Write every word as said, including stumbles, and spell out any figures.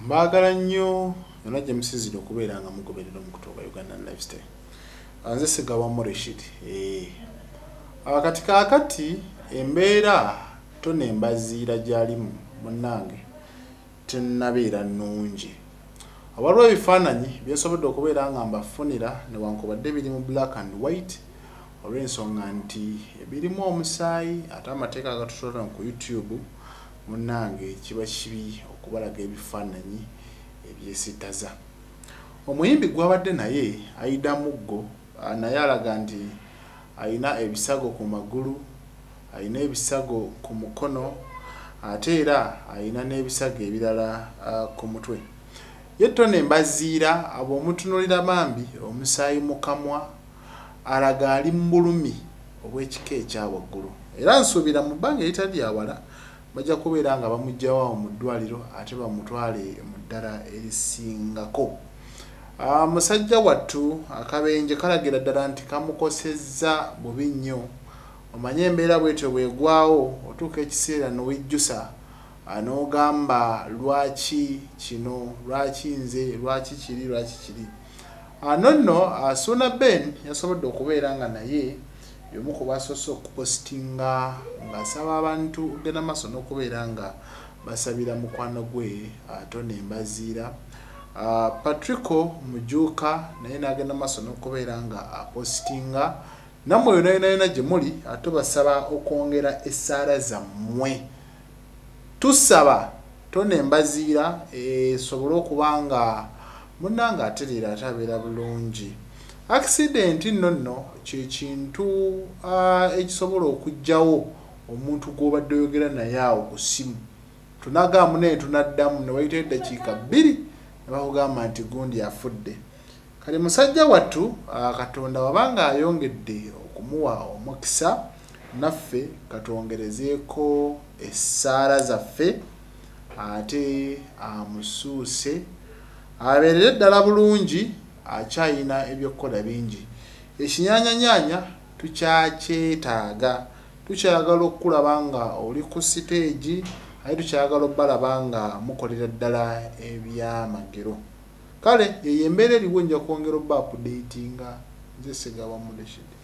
Mbagala nnyo yonna gye musizire okubeera nga mugoberera omukutu gwa Uganda Lifestyle. Nze Sigawa Rashid. Eh. Akati kaakati embeera Tonny Mbazira gy'alimu munnange tennabeera nnungi. Waliwo ebifaananyi byesobodde okubeera nga mbafunira newankubadde biri mu black and white olw'ensonga nti birimu omusaayi ate amateeka agatutola ku YouTube munnange kiba kibi okubalaga ebifaananyi ebyesitaza. Omuyimbi gwabadde naye Aida Muggo naye alaga nti ayina ebisago ku magulu, ayina ebisago ku mukono, ate era ayina n'ebisago ebirala uh, ku mutwe. Ye Tonny Mbazira abo omutunulira bambi omusaayi mu kamwa alaga ali mu bulumi obw'ekika ekya waggulu. Era nsuubira mu bbanga eritali awala bajja kubeera nga bamugjawo mu ddwaliro ate bamutwale mu ddala erisingako. Uh, musajja wattu akabenje kalagira ddala nti kamukosezza bubi nnyo. Omanye embeera bwetyo bwegwawo otuuka ekiseera n'owejjusa n'ogamba lwaki kino, lwaki nze, lwaki kiri, lwaki kiri. Ano nno Asuna Ben yasobodde okubeera nga naye y'omu ku basoose okupositinga ng'asaba abantu okugenda maaso n'okubeera nga basabira mukwano gwe Tonny Mbazira. Uh, Patrico Mujuka naye n'agenda maaso n'okubeera nga apositinga. Nammwe yonna yonna yonna gye muli ate basaba okwongera essaala zammwe. Tusaba Tonny Mbazira esobole okuba nga munnange atereera ate abeera bulungi. Accident nno nno kye kintu uh, ekisobola okugjawo omuntu gw'obadde oyogera naye awo ku ssimu. Tunagaamu naye tunaddamu ne wayita eddakiika bbiri ne bakugamba nti gundi afudde. Kale musajja wattu uh, Katonda wabanga ayongedde okumuwa omukisa naffe katwongerezeeko essaala zaffe ate amusuuse abeerere ddala bulungi. Akyayina ebyokukola bingi. Ekinyaanyanyanya tukyakyetaaga. Tukyagala okulaba nga oli ku siteegi aye tukyagala obbalaba nga mukolera ddala ebyamagero. Kale yeyo embeera eriwo nja kwongera obba updatinga. Nze Sigawa Rashid.